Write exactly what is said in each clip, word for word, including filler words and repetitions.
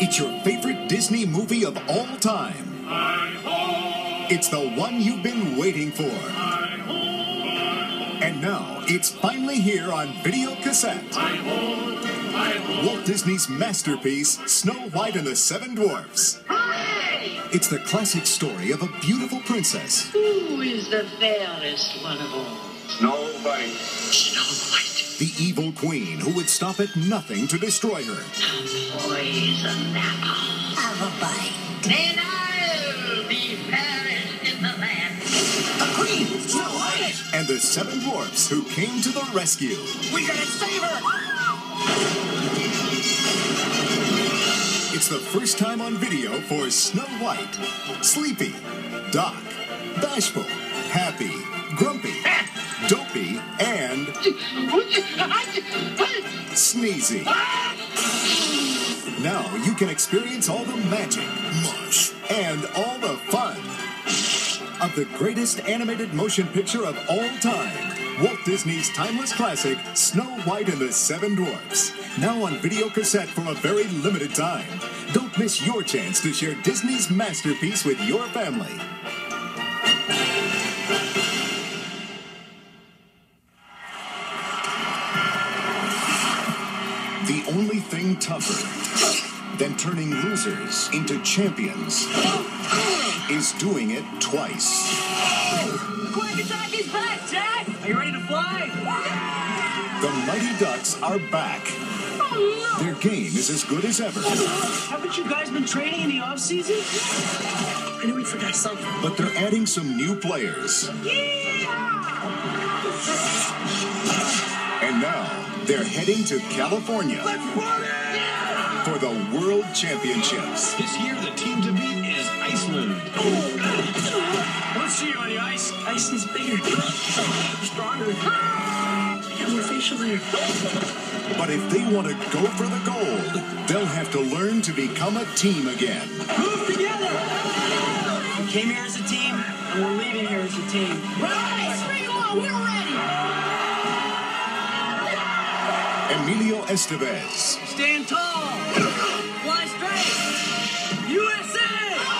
It's your favorite Disney movie of all time. It's the one you've been waiting for. And now, it's finally here on video cassette. Walt Disney's masterpiece, Snow White and the Seven Dwarfs. It's the classic story of a beautiful princess. Who is the fairest one of all? Snow White. Snow White. The evil queen who would stop at nothing to destroy her. A poison apple. Have a bite. Then I'll be fairest in the land. The queen, Snow White. And the Seven Dwarfs who came to the rescue. We gotta save her. It's the first time on video for Snow White. Sleepy, Doc, Bashful, Happy, Grumpy, Dopey, and Sneezy. Now you can experience all the magic, mush, and all the fun of the greatest animated motion picture of all time. Walt Disney's timeless classic, Snow White and the Seven Dwarfs. Now on video cassette for a very limited time. Don't miss your chance to share Disney's masterpiece with your family. The only thing tougher than turning losers into champions is doing it twice. Quack Attack is back, Jack! Are you ready to fly? The Mighty Ducks are back. Oh, no. Their game is as good as ever. Haven't you guys been training in the off-season? I knew we forgot something. But they're adding some new players. Yeah! And now, they're heading to California Let's party! for the World Championships. This year, the team to beat is Iceland. Let's see you on the ice. Ice is bigger, stronger. I got more facial hair. But if they want to go for the gold, they'll have to learn to become a team again. Move together! We came here as a team, and we're leaving here as a team. Right! Bring on! We're ready! Emilio Estevez, Stand tall! Fly straight! U S A!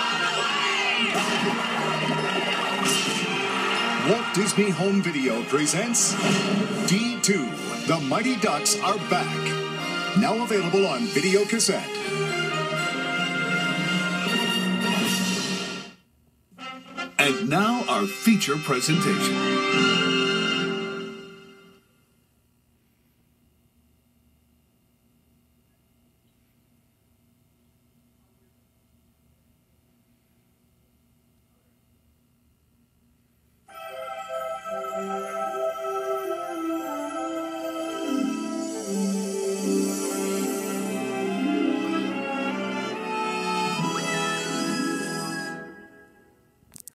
Walt Disney Home Video presents D two, The Mighty Ducks Are Back. Now available on video cassette. And now our feature presentation.